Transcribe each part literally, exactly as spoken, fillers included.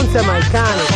Beyoncé My Cane.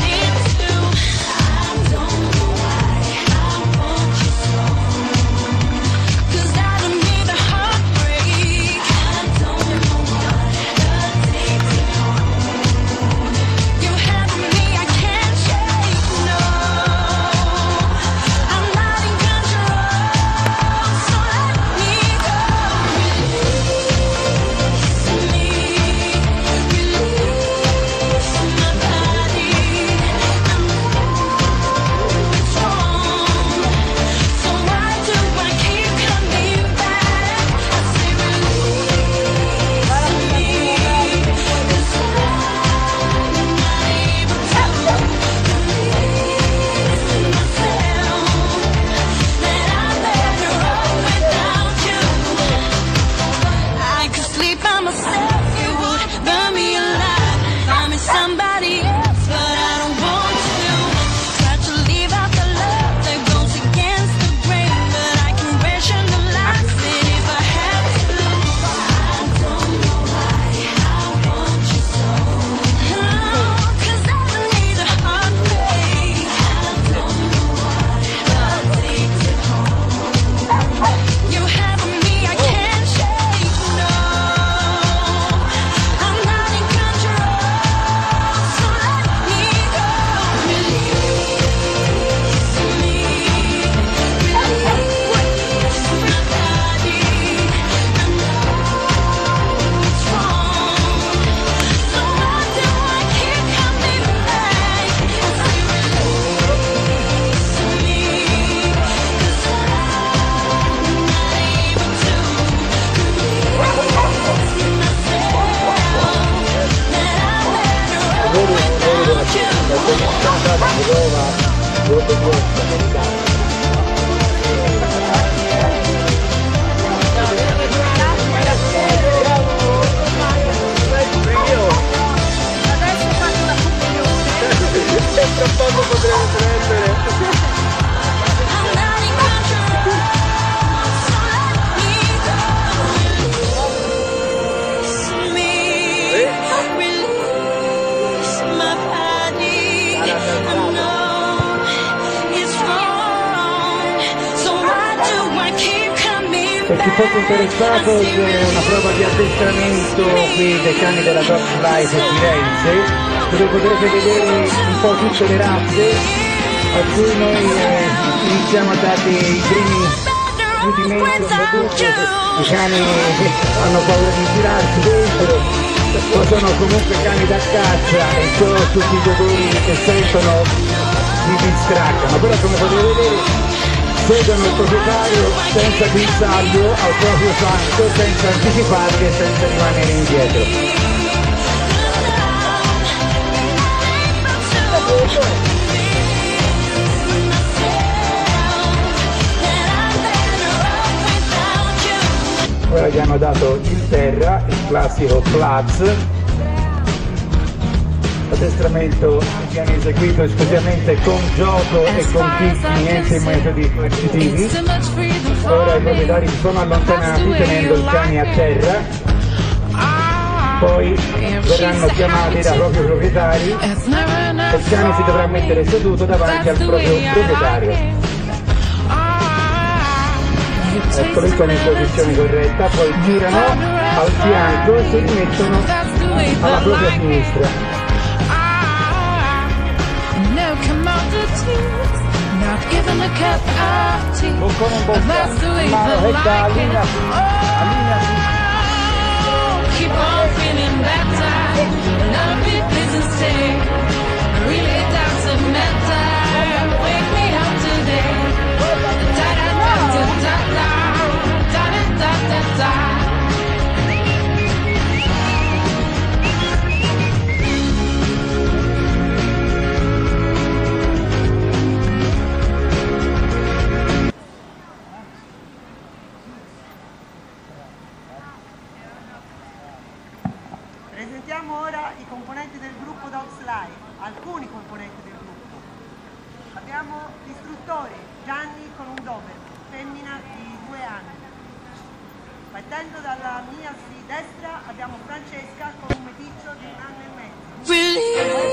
Per chi fosse interessato c'è una prova di addestramento qui dei cani della Dogs Life Firenze, dove potrete vedere un po' tutte le razze a cui noi eh, iniziamo a darvi i primi rudimenti. I cani hanno paura di girarsi dentro, ma sono comunque cani da caccia e solo tutti i giocatori che sentono li distraggono, però come potete vedere seguono il proprietario senza guizzarlo al proprio fianco, senza anticiparli e senza rimanere indietro. Ora gli hanno dato il terra, il classico Platz. L'addestramento viene eseguito esclusivamente con gioco e con kick, niente metodi coercitivi. Ora i proprietari si sono allontanati tenendo il cane a terra, poi verranno chiamati dai propri proprietari e il cane si dovrà mettere seduto davanti al proprio proprietario. Eccoli con in posizione corretta, poi girano al fianco e si rimettono alla propria sinistra. Not even a cup of tea. That's the way the light can keep on feeling better. Love it doesn't stay. Really doesn't matter. Wake me up today. Da da da da da da da da da da. Presentiamo ora i componenti del gruppo Dogs Life, alcuni componenti del gruppo. Abbiamo l'istruttore Gianni con un Doberman, femmina di due anni. Partendo dalla mia destra abbiamo Francesca con un meticcio di un anno e mezzo.